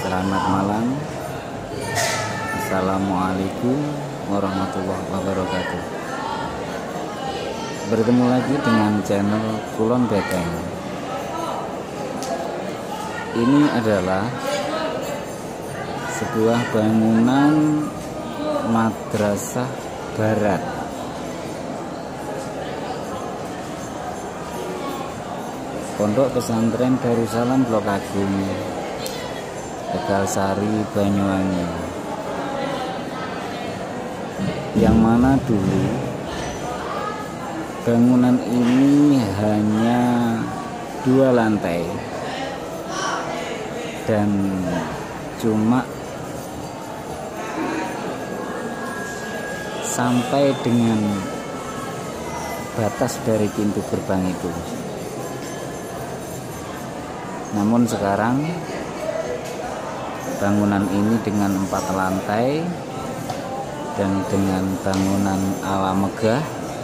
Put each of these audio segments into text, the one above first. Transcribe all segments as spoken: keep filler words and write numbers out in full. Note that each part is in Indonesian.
Selamat malam. Assalamualaikum warahmatullahi wabarakatuh. Bertemu lagi dengan channel Kulon Beteng. Ini adalah sebuah bangunan madrasah barat. Pondok Pesantren Darussalam Blok Agung, Tegalsari, Banyuwangi, yang mana dulu bangunan ini hanya dua lantai dan cuma sampai dengan batas dari pintu gerbang itu. Namun sekarang bangunan ini dengan empat lantai dan dengan bangunan ala megah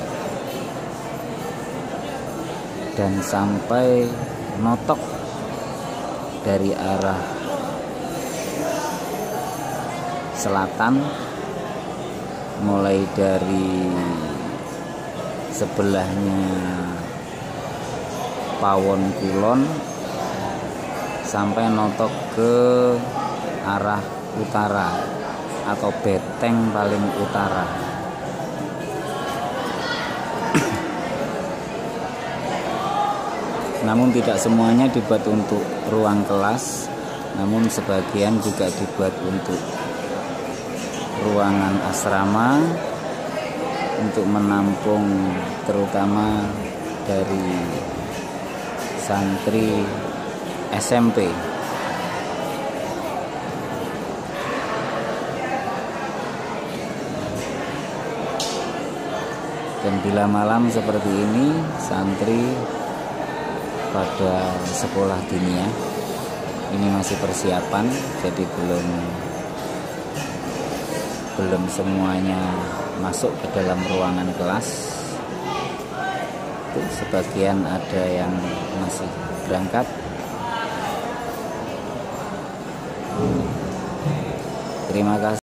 dan sampai notok dari arah selatan, mulai dari sebelahnya Pawon Kulon sampai notok ke arah utara atau beteng paling utara. Namun tidak semuanya dibuat untuk ruang kelas, namun sebagian juga dibuat untuk ruangan asrama, untuk menampung terutama dari santri S M P. Dan bila malam seperti ini, santri pada sekolah dinia. Ini masih persiapan, jadi belum belum semuanya masuk ke dalam ruangan kelas. Tuh, sebagian ada yang masih berangkat. Terima kasih.